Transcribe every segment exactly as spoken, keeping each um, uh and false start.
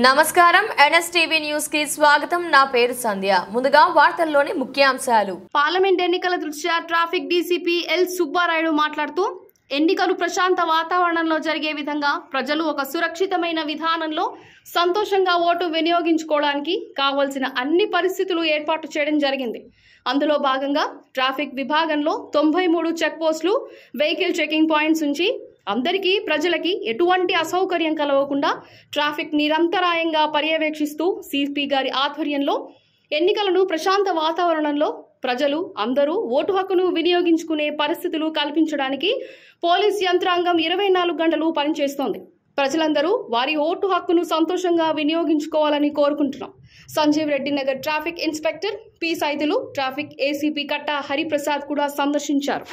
నమస్కారం NSTV news కి స్వాగతం. నా పేరు సంధ్య. ముందుగా వార్తల్లోని ముఖ్యాంశాలు. పార్లమెంట్ ఎన్నికల దృష్ట్యా ట్రాఫిక్ డీసీపీ ఎల్ సుబ్బారాయుడు మాట్లాడుతూ ఎన్నికలు ప్రశాంత వాతావరణంలో జరిగే విధంగా ప్రజలు ఒక సురక్షితమైన విధానంలో సంతోషంగా ఓటు వినియోగించుకోవడానికి కావాల్సిన అన్ని పరిస్థితులు ఏర్పాటు చేయడం జరిగింది. అందులో భాగంగా ట్రాఫిక్ విభాగంలో తొంభై మూడు చెక్ పోస్టులు, వెహికల్ చెకింగ్ పాయింట్స్ ఉంచి అందరికీ ప్రజలకి ఎటువంటి అసౌకర్యం కలగకుండా ట్రాఫిక్ నిరంతరాయంగా పర్యవేక్షిస్తూ సిపి గారి ఆధ్వర్యంలో ఎన్నికలను ప్రశాంత వాతావరణంలో ప్రజలు అందరూ ఓటు హక్కును వినియోగించుకునే పరిస్థితులు కల్పించడానికి పోలీస్ యంత్రాంగం ఇరవై నాలుగు గంటలు పనిచేస్తోంది. ప్రజలందరూ వారి ఓటు హక్కును సంతోషంగా వినియోగించుకోవాలని కోరుకుంటున్నాం. Sanjeev Reddy Nagar traffic inspector P Saidulu, traffic ACP Katta Hariprasad కూడా సందర్శించారు.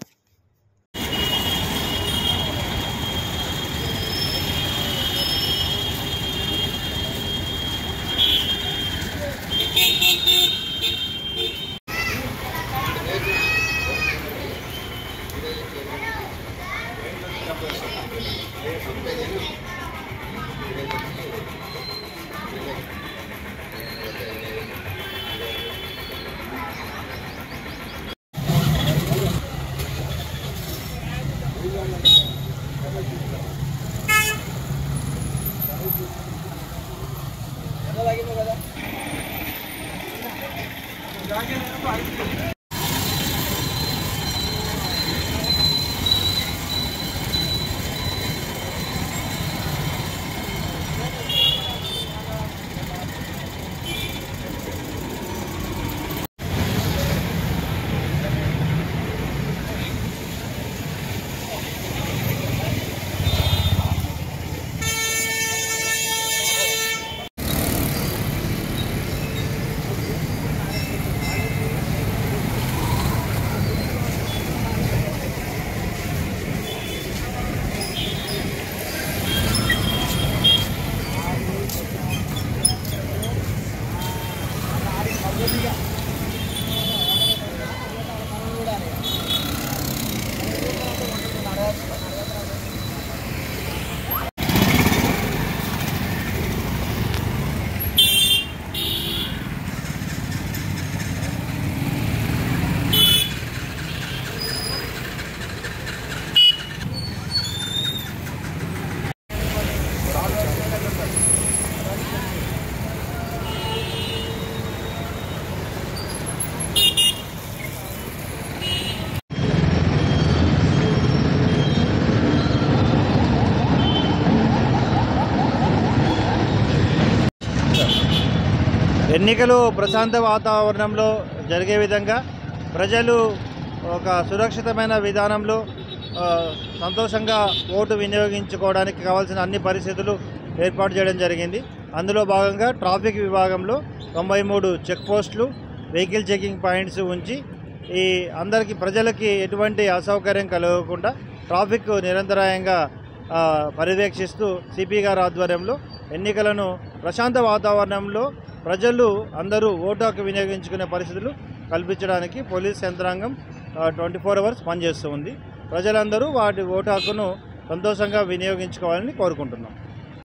ఎన్నికలు ప్రశాంత వాతావరణంలో జరిగే విధంగా ప్రజలు ఒక సురక్షితమైన విధానంలో సంతోషంగా ఓటు వినియోగించుకోవడానికి కావాల్సిన అన్ని పరిస్థితులు ఏర్పాటు చేయడం జరిగింది. అందులో భాగంగా ట్రాఫిక్ విభాగంలో తొంభై మూడు చెక్ పోస్టులు, వెహికల్ చెకింగ్ పాయింట్స్ ఉంచి ఈ అందరికీ ప్రజలకి ఎటువంటి అసౌకర్యం కలగకుండా ట్రాఫిక్ నిరంతరాయంగా పర్యవేక్షిస్తూ సిపి గారి ఆధ్వర్యంలో ఎన్నికలను ప్రశాంత వాతావరణంలో ప్రజలు అందరూ ఓటు హక్కు వినియోగించుకునే పరిస్థితులు కల్పించడానికి పోలీస్ యంత్రాంగం ట్వంటీ ఫోర్ అవర్స్ పనిచేస్తూ ఉంది. ప్రజలందరూ వాటి ఓటు హక్కును సంతోషంగా వినియోగించుకోవాలని కోరుకుంటున్నాం.